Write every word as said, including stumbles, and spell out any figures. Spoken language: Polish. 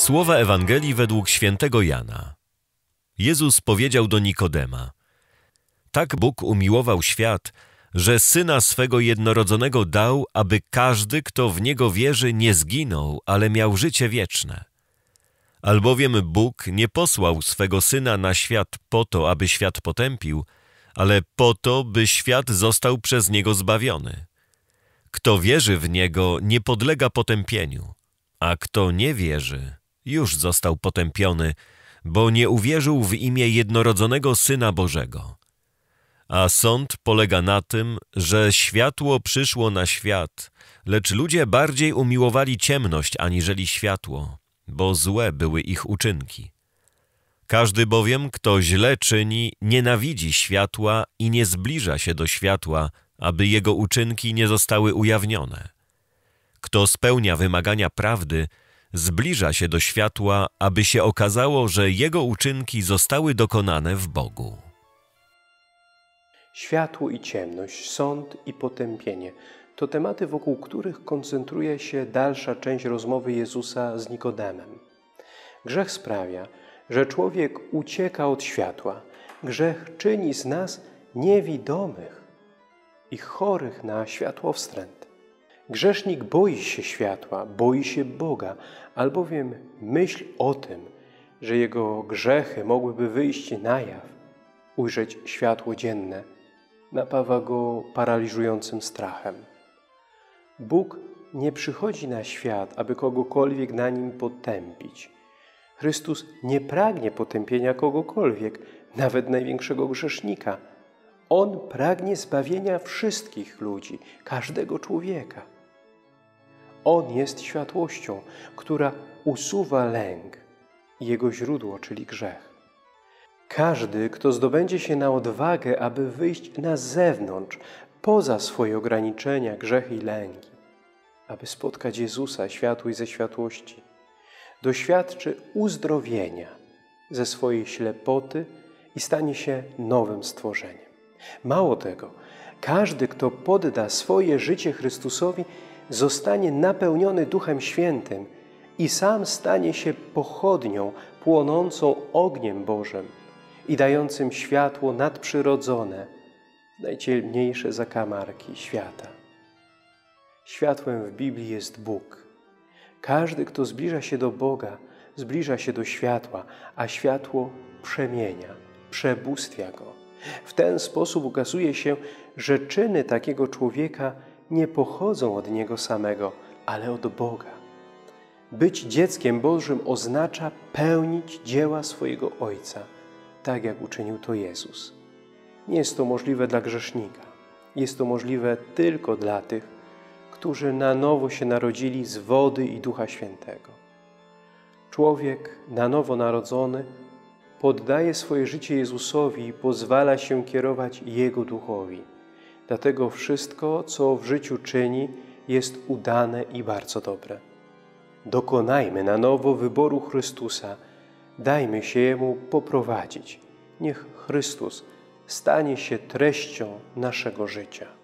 Słowa Ewangelii według świętego Jana. Jezus powiedział do Nikodema: Tak Bóg umiłował świat, że Syna swego jednorodzonego dał, aby każdy, kto w Niego wierzy, nie zginął, ale miał życie wieczne. Albowiem Bóg nie posłał swego Syna na świat po to, aby świat potępił, ale po to, by świat został przez Niego zbawiony. Kto wierzy w Niego, nie podlega potępieniu, a kto nie wierzy, już został potępiony, bo nie uwierzył w imię jednorodzonego Syna Bożego. A sąd polega na tym, że światło przyszło na świat, lecz ludzie bardziej umiłowali ciemność aniżeli światło, bo złe były ich uczynki. Każdy bowiem, kto źle czyni, nienawidzi światła i nie zbliża się do światła, aby jego uczynki nie zostały ujawnione. Kto spełnia wymagania prawdy, zbliża się do światła, aby się okazało, że jego uczynki zostały dokonane w Bogu. Światło i ciemność, sąd i potępienie to tematy, wokół których koncentruje się dalsza część rozmowy Jezusa z Nikodemem. Grzech sprawia, że człowiek ucieka od światła. Grzech czyni z nas niewidomych i chorych na światłowstręt. Grzesznik boi się światła, boi się Boga, albowiem myśl o tym, że jego grzechy mogłyby wyjść na jaw, ujrzeć światło dzienne, napawa go paraliżującym strachem. Bóg nie przychodzi na świat, aby kogokolwiek na nim potępić. Chrystus nie pragnie potępienia kogokolwiek, nawet największego grzesznika. On pragnie zbawienia wszystkich ludzi, każdego człowieka. On jest światłością, która usuwa lęk i jego źródło, czyli grzech. Każdy, kto zdobędzie się na odwagę, aby wyjść na zewnątrz, poza swoje ograniczenia, grzechy i lęki, aby spotkać Jezusa, światło i ze światłości, doświadczy uzdrowienia ze swojej ślepoty i stanie się nowym stworzeniem. Mało tego, każdy, kto podda swoje życie Chrystusowi, zostanie napełniony Duchem Świętym i sam stanie się pochodnią płonącą ogniem Bożym i dającym światło nadprzyrodzone w najciemniejsze zakamarki świata. Światłem w Biblii jest Bóg. Każdy, kto zbliża się do Boga, zbliża się do światła, a światło przemienia, przebóstwia go. W ten sposób ukazuje się, że czyny takiego człowieka nie pochodzą od niego samego, ale od Boga. Być dzieckiem Bożym oznacza pełnić dzieła swojego Ojca, tak jak uczynił to Jezus. Nie jest to możliwe dla grzesznika. Jest to możliwe tylko dla tych, którzy na nowo się narodzili z wody i Ducha Świętego. Człowiek na nowo narodzony poddaje swoje życie Jezusowi i pozwala się kierować Jego Duchowi. Dlatego wszystko, co w życiu czyni, jest udane i bardzo dobre. Dokonajmy na nowo wyboru Chrystusa. Dajmy się Jemu poprowadzić. Niech Chrystus stanie się treścią naszego życia.